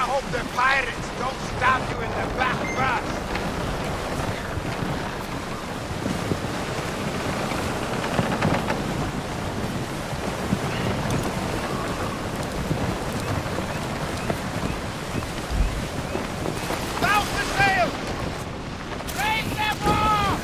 hope the pirates don't stab you in the back first. Douse the sails! Raise them off!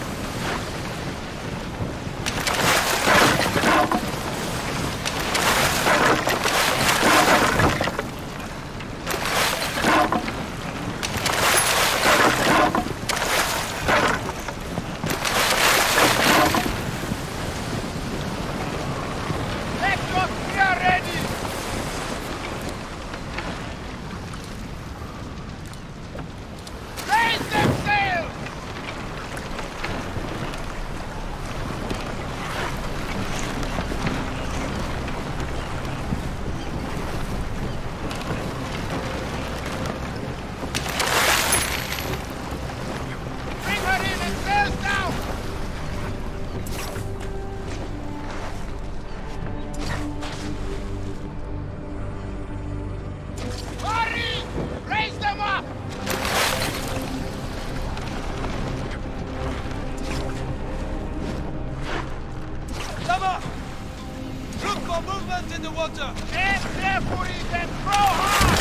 Let us be ready! Raise them sails! Bring her in and sails down! Hurry! Raise them up! Lama! Look for movement in the water! Get there, boys, and throw hard!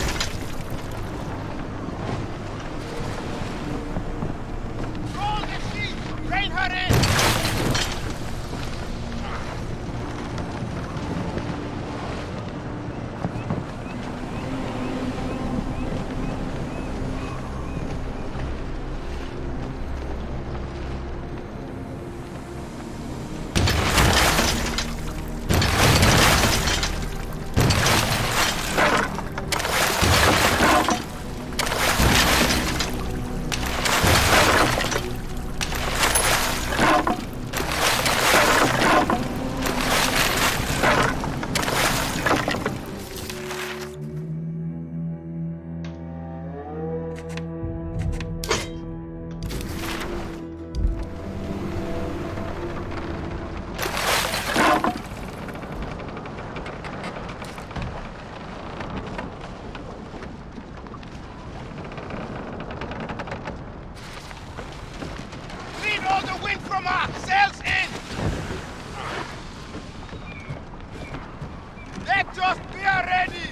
Roll the sheet! Rein her in! Lead all the wind from her! Sails in! Let us be ready!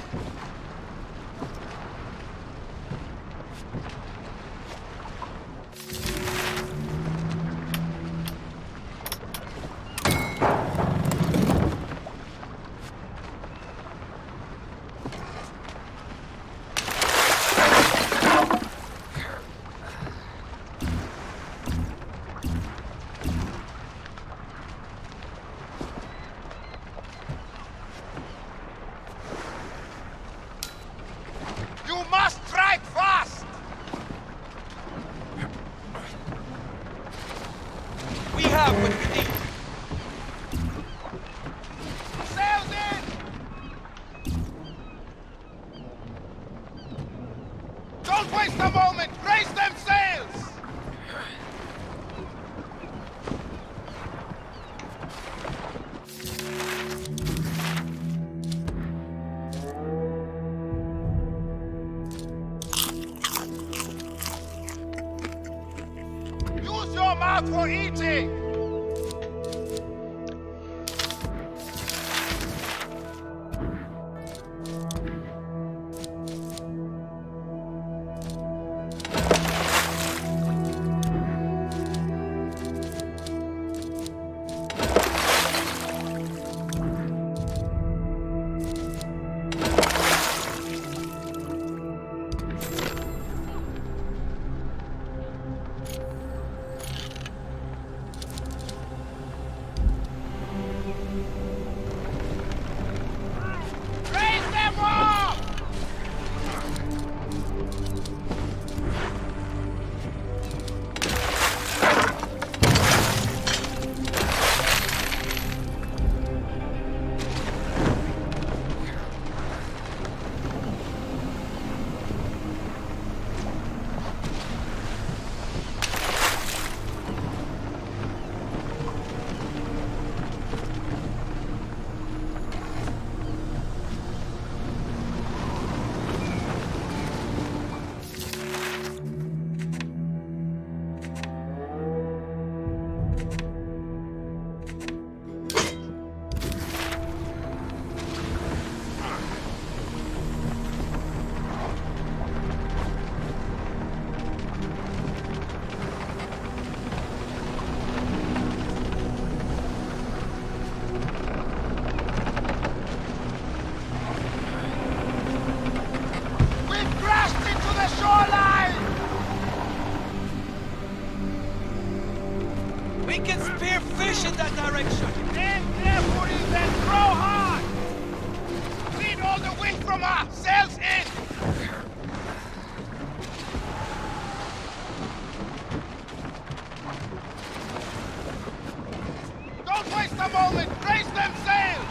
You must strike fast! We have what we need! Sails in! Don't waste a moment! Raise them sails! Use your mouth for eating! We can spear fish in that direction! Aim carefully, then throw hard! Feed all the wind from us! Sails in! Don't waste a moment! Raise them sails!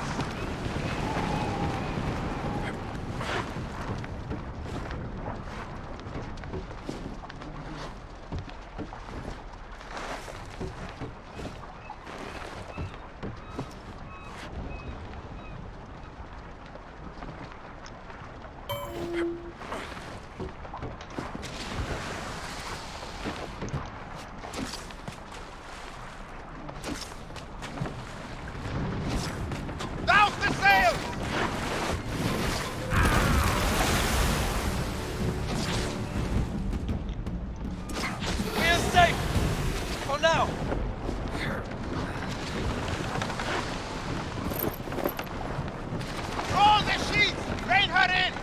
Down the sails! We are safe! For now! Roll the sheets! Rein her in!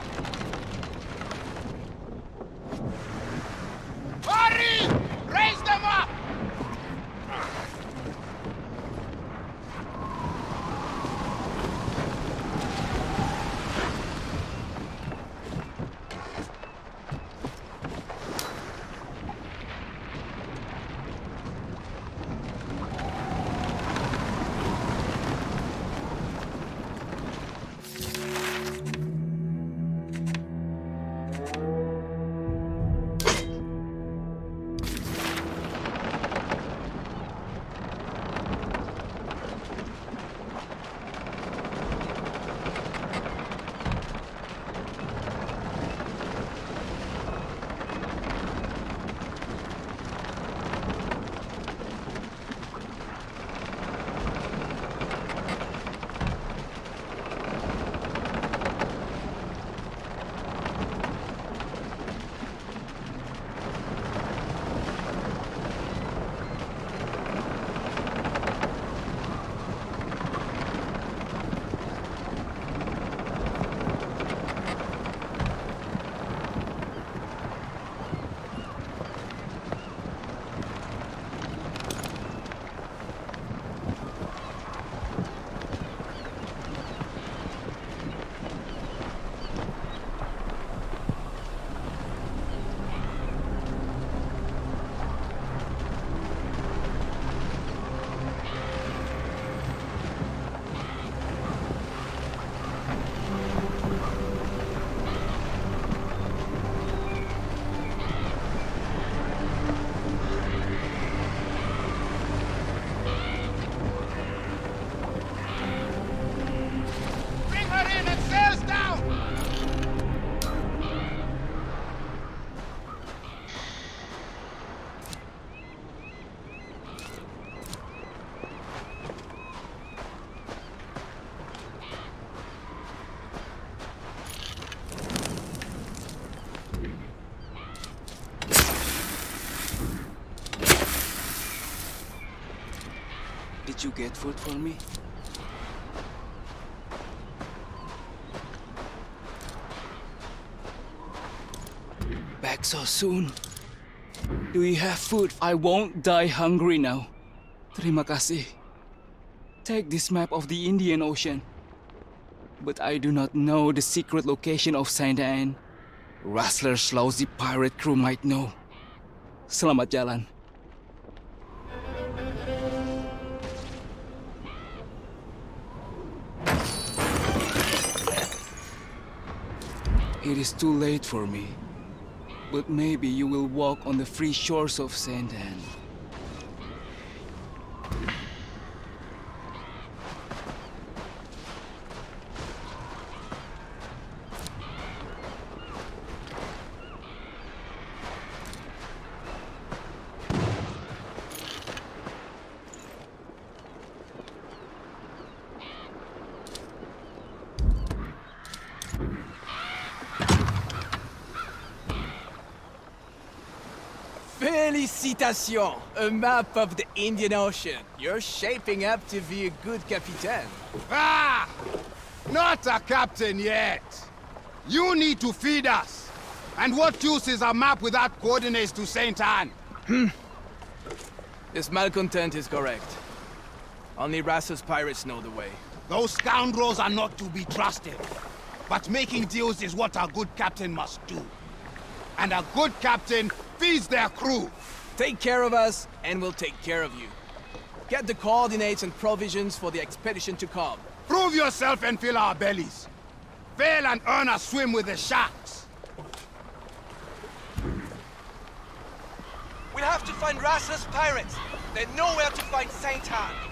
Hurry! Raise them up! Did you get food for me? Back so soon? Do you have food? I won't die hungry now. Terima kasih. Take this map of the Indian Ocean. But I do not know the secret location of Saint Anne. Rustler's lousy pirate crew might know. Selamat jalan. It is too late for me, but maybe you will walk on the free shores of Saint Anne. Félicitations! A map of the Indian Ocean. You're shaping up to be a good captain. Ah! Not a captain yet. You need to feed us. And what use is a map without coordinates to Saint Anne? This malcontent is correct. Only Rassa's pirates know the way. Those scoundrels are not to be trusted. But making deals is what a good captain must do. And a good captain feeds their crew. Take care of us, and we'll take care of you. Get the coordinates and provisions for the expedition to come. Prove yourself and fill our bellies. Fail and earn a swim with the sharks. We'll have to find Rassa's pirates. They know where to find Saint Anne.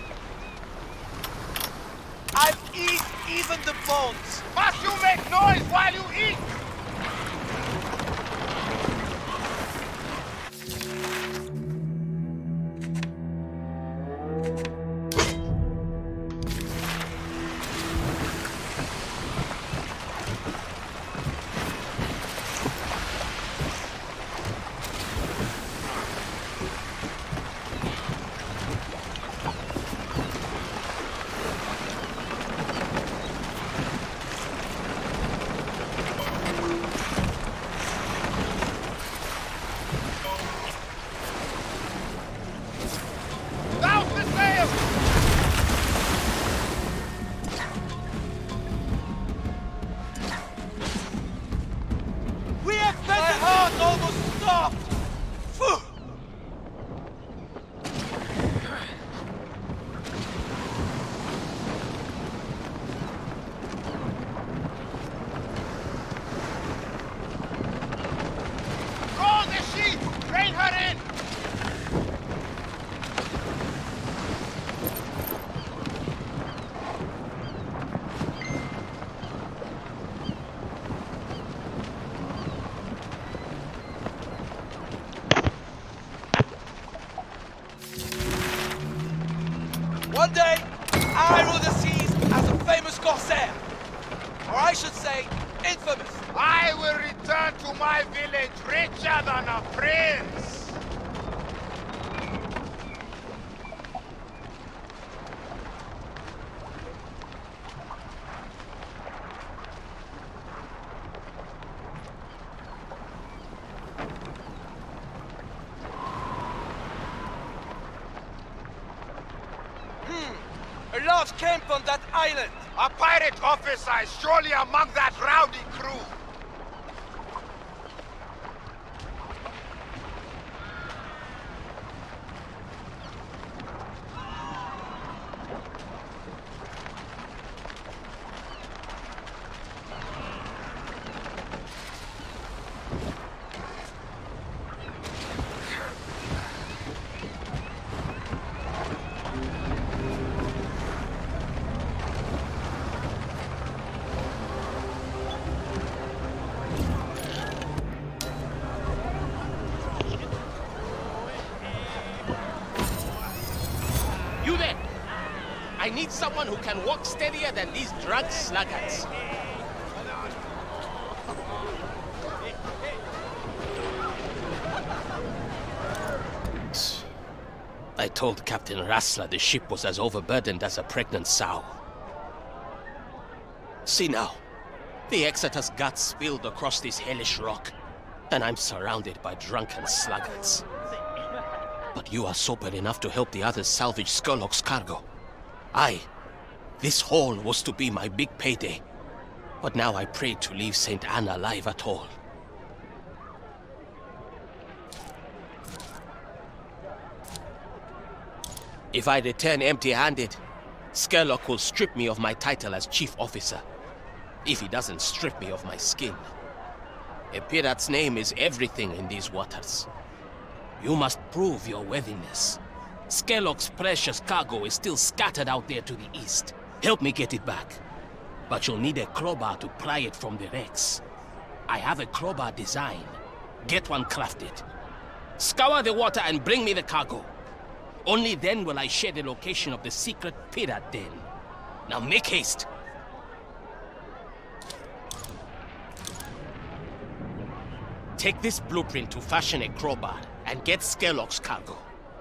I'll eat even the bones. Must you make noise while you eat? One day, I rule the seas as a famous corsair. Or I should say, infamous. I will return to my village richer than a prince. A large camp on that island. A pirate officer is surely among that rowdy crew. You there! I need someone who can walk steadier than these drug sluggards. I told Captain Rassler the ship was as overburdened as a pregnant sow. See now, the Exeter's guts spilled across this hellish rock, and I'm surrounded by drunken sluggards. But you are sober enough to help the others salvage Skurlock's cargo. This haul was to be my big payday. But now I pray to leave Saint Anne alive at all. If I return empty-handed, Skurlock will strip me of my title as chief officer. If he doesn't strip me of my skin. A pirate's name is everything in these waters. You must prove your worthiness. Skurlock's precious cargo is still scattered out there to the east. Help me get it back. But you'll need a crowbar to pry it from the wrecks. I have a crowbar design. Get one crafted. Scour the water and bring me the cargo. Only then will I share the location of the secret pirate den. Now make haste. Take this blueprint to fashion a crowbar and get Skurlock's cargo.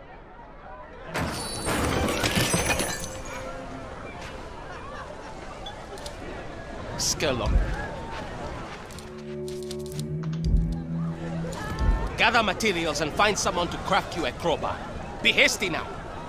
Skurlock. Gather materials and find someone to craft you a crowbar. Be hasty now.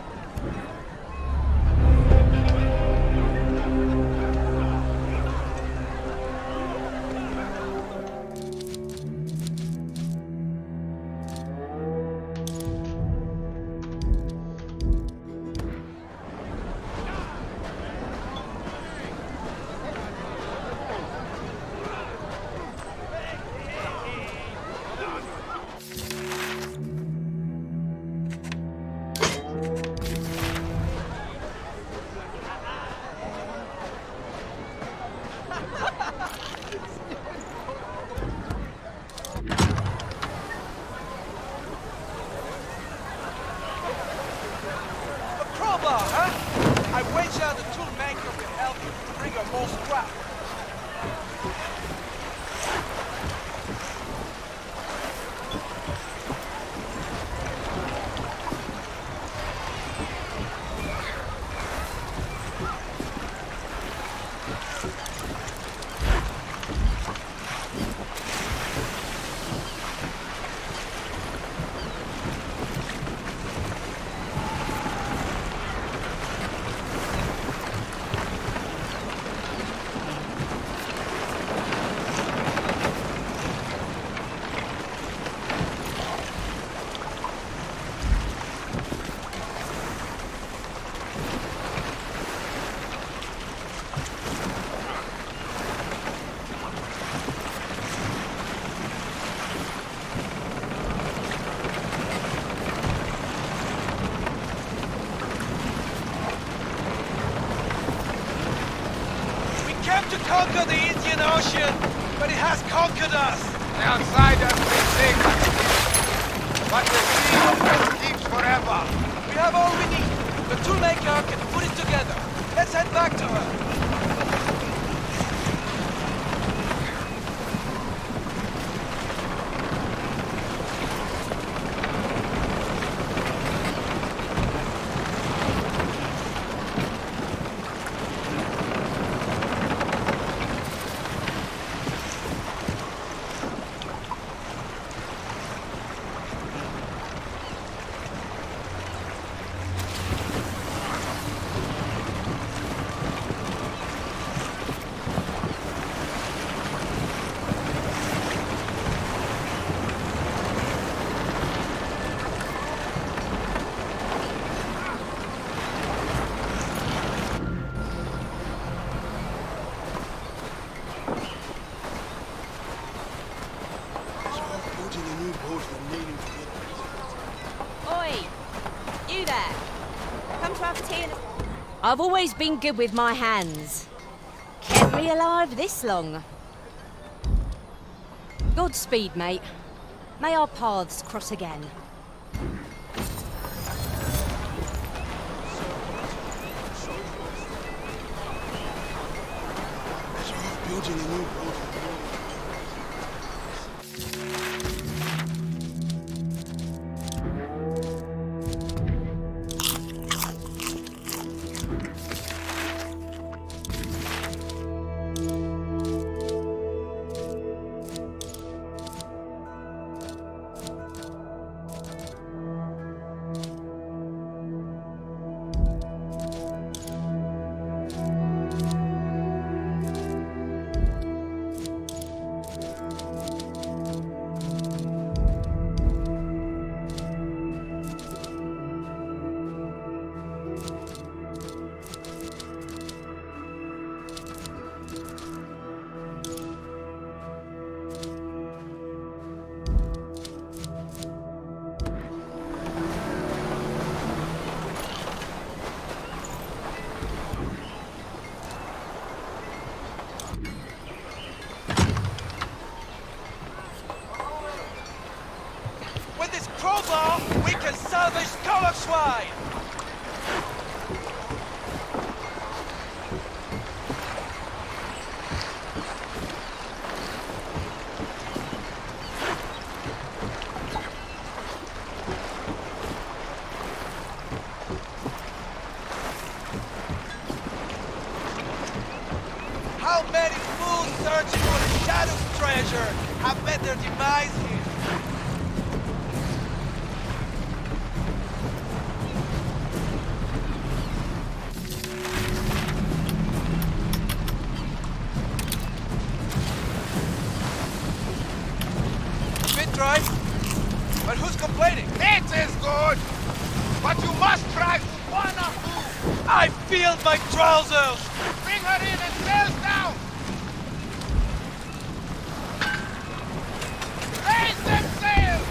I wager the toolmaker will help you bring her more scrap. To conquer the Indian Ocean, but it has conquered us. The outsiders may think, but the sea keeps forever. We have all we need. The toolmaker can put it together. Let's head back to her. I've always been good with my hands. Kept me alive this long. Godspeed, mate. May our paths cross again. Building a new boat. With this crowbar, we can salvage Coloswine! How many fools searching for the Shadow's treasure have met their demise here? spilled my trousers! Bring her in and sails down! Raise them sails!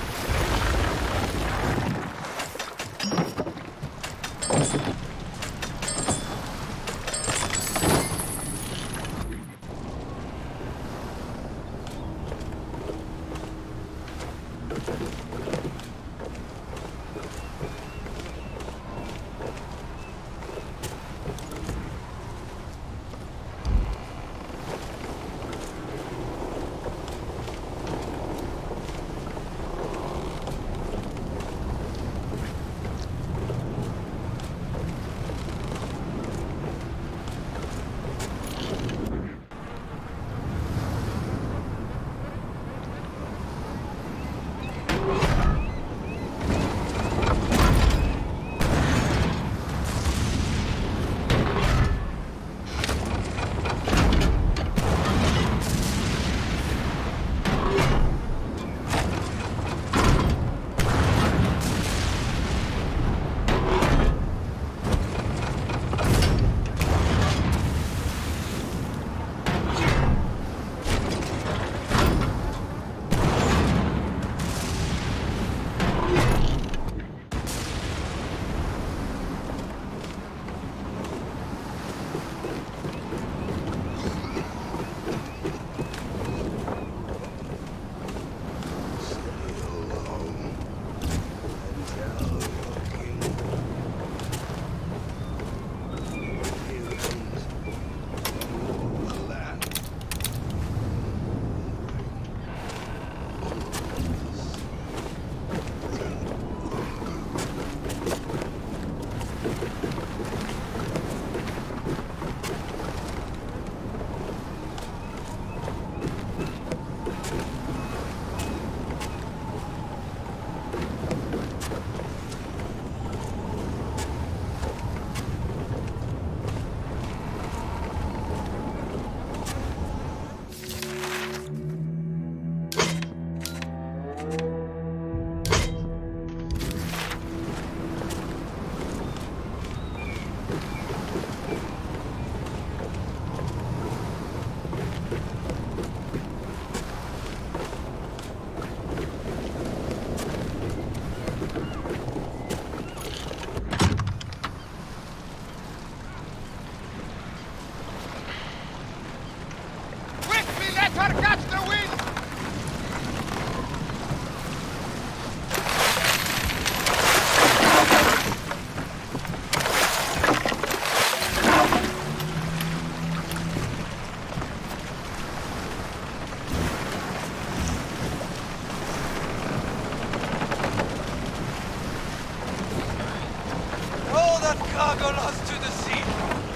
cargo lost to the sea.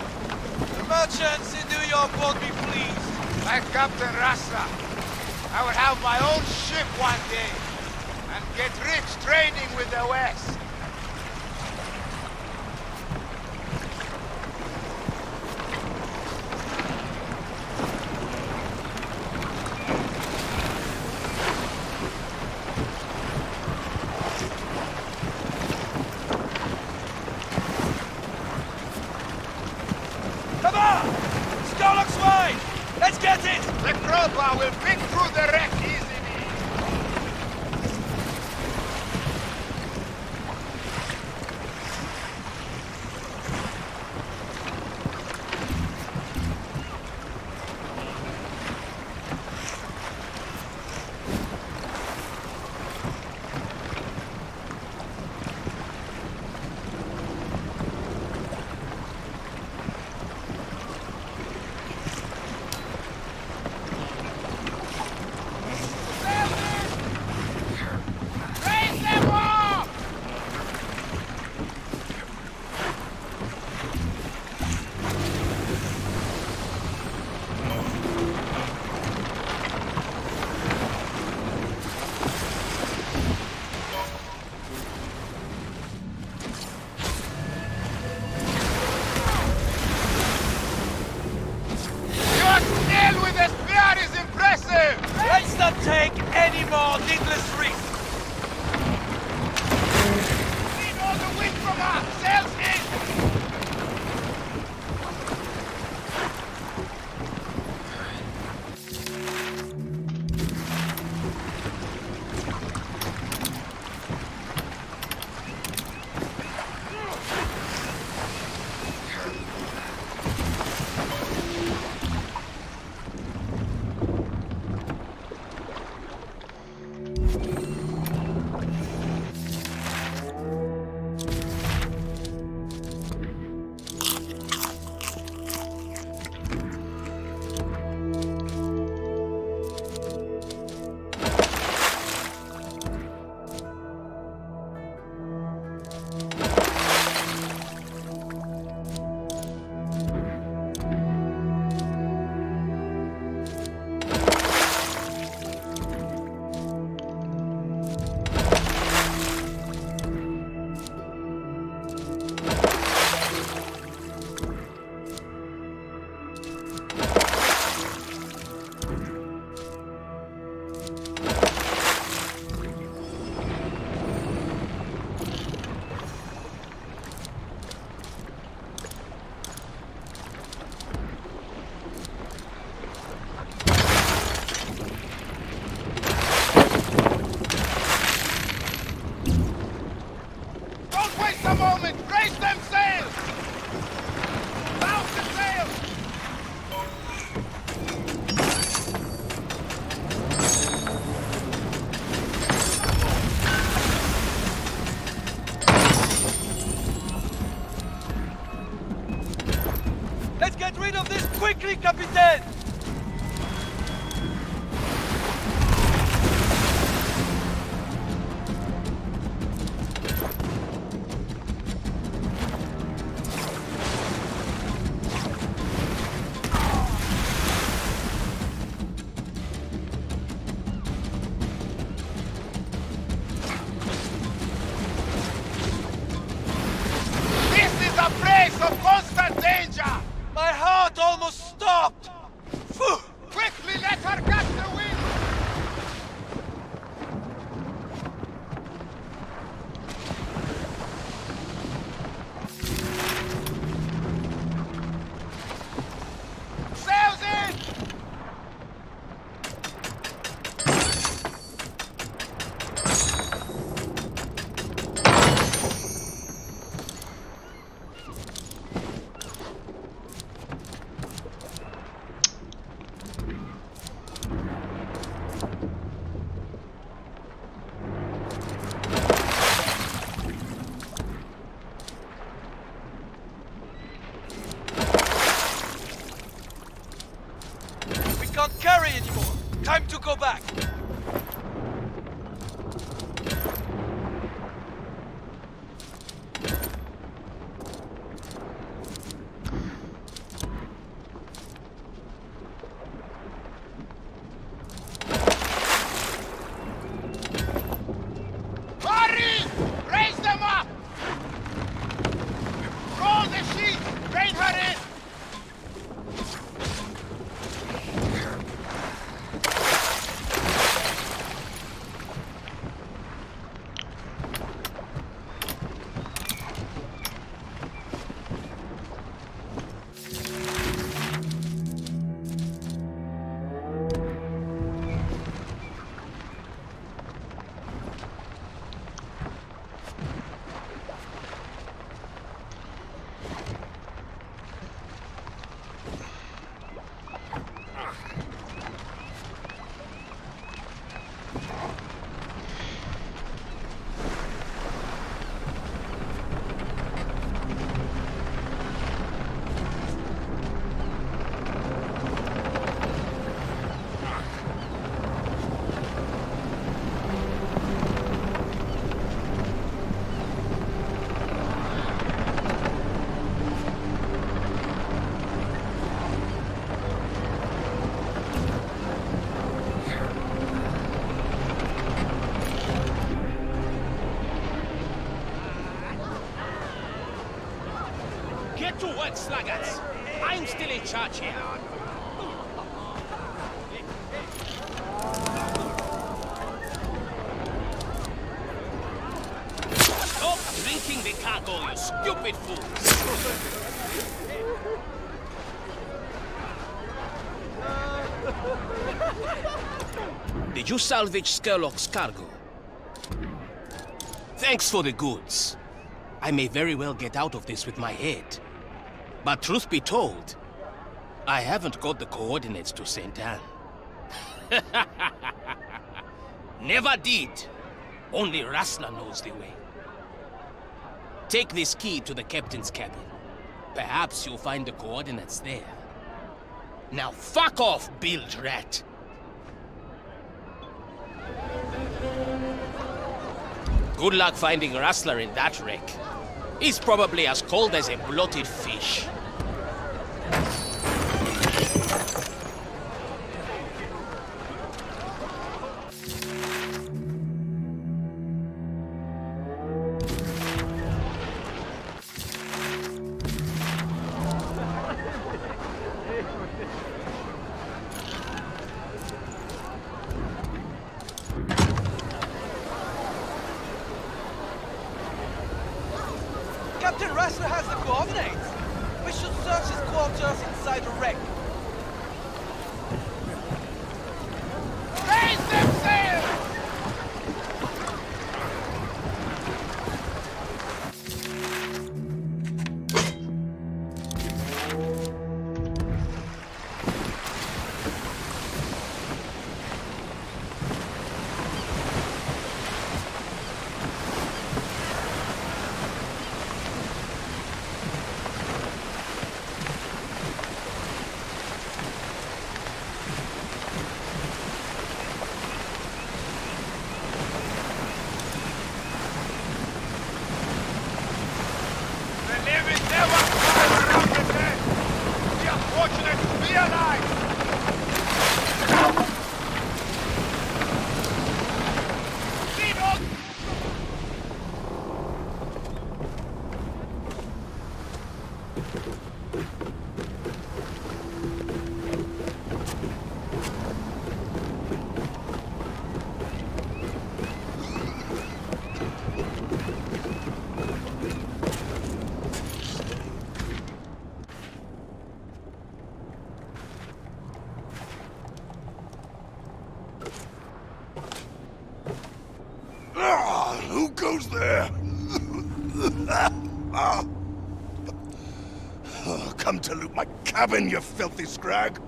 The merchants in New York won't be pleased. Like Captain Rasta, I will have my own ship one day and get rich trading with the West. Come on! Skylock's way! Let's get it! The crowbar will pick through the wreck easily. Seize the moment! Raise them sails! Mount the sails! Let's get rid of this quickly, Captain! This is a place of constant danger! My heart almost stopped! Phew. Quickly let her catch the wind! Sails in! We can't carry anymore! Time to go back! Hurry! Raise them up! Roll the sheet! Rein her in! Get to work, sluggards! I'm still in charge here. Stop drinking the cargo, you stupid fools! Did you salvage Skerlock's cargo? Thanks for the goods. I may very well get out of this with my head. But truth be told, I haven't got the coordinates to St. Anne. Never did. Only Rustler knows the way. Take this key to the captain's cabin. Perhaps you'll find the coordinates there. Now fuck off, bilge rat! Good luck finding Rustler in that wreck. He's probably as cold as a bloated fish. Captain Rustler has the coordinates! We should search his quarters inside the wreck. Raise them sails! unfortunate be alive! Lead on! Who goes there? Come to loot my cabin, you filthy scrag!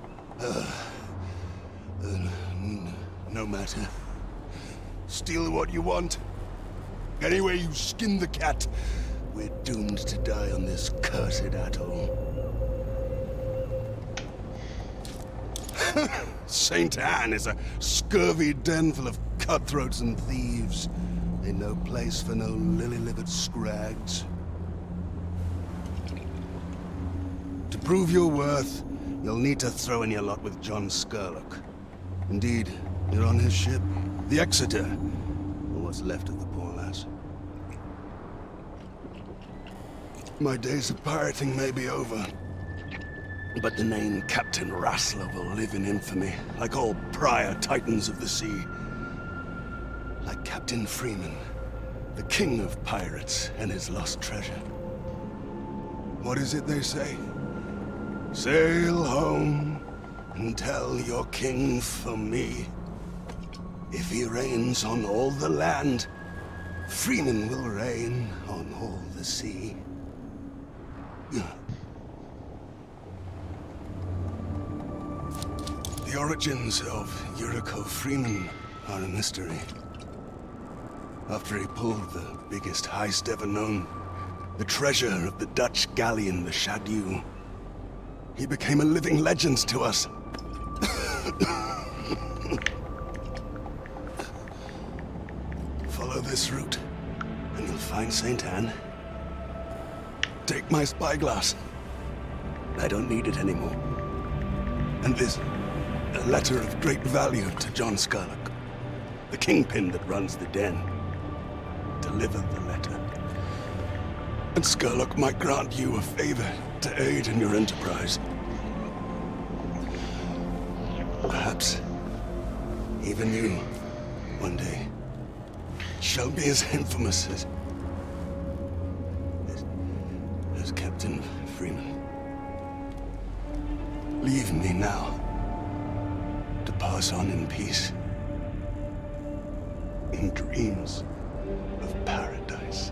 No matter. Steal what you want. Anyway you skin the cat, we're doomed to die on this cursed atoll. St. Anne is a scurvy den full of cutthroats and thieves. Ain't no place for no lily-livered scrags. To prove your worth, you'll need to throw in your lot with John Scurlock. Indeed, you're on his ship, the Exeter, or what's left of the poor lass. My days of pirating may be over, but the name Captain Rassler will live in infamy, like all prior titans of the sea. Like Captain Freeman, the king of pirates and his lost treasure. What is it they say? Sail home and tell your king from me. If he reigns on all the land, Freeman will reign on all the sea. The origins of Yuriko Freeman are a mystery. After he pulled the biggest heist ever known, the treasure of the Dutch galleon, the Shadu, he became a living legend to us. Follow this route, and you'll find St. Anne. Take my spyglass. I don't need it anymore. And this, a letter of great value to John Scurlock, the kingpin that runs the den. Deliver the letter. And Scurlock might grant you a favor to aid in your enterprise. Perhaps even you, one day, shall be as infamous as Captain Freeman. Leave me now to pass on in peace, in dreams of paradise.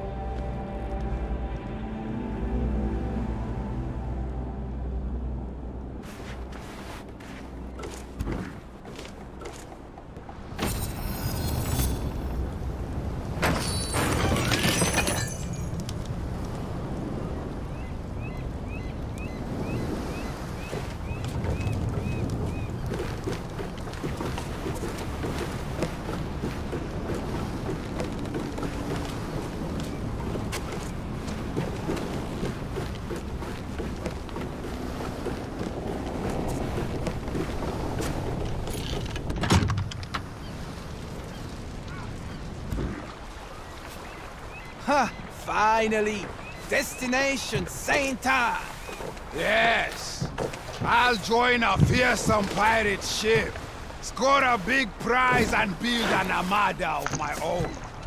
Ha! Finally! Destination St. Anne! Yes. I'll join a fearsome pirate ship, score a big prize and build an armada of my own.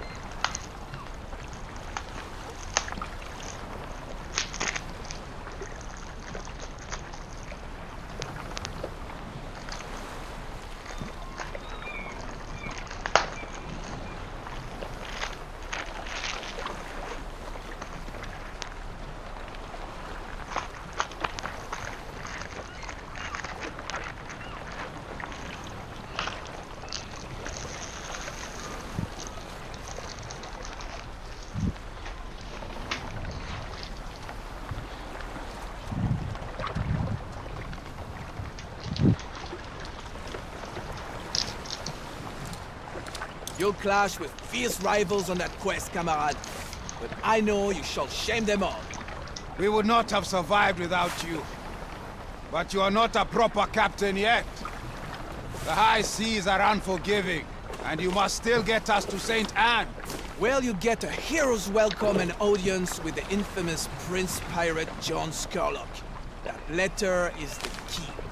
You'll clash with fierce rivals on that quest, camarade. But I know you shall shame them all. We would not have survived without you. But you are not a proper captain yet. The high seas are unforgiving, and you must still get us to St. Anne. Well, you get a hero's welcome and audience with the infamous Prince Pirate John Skurlock. That letter is the key.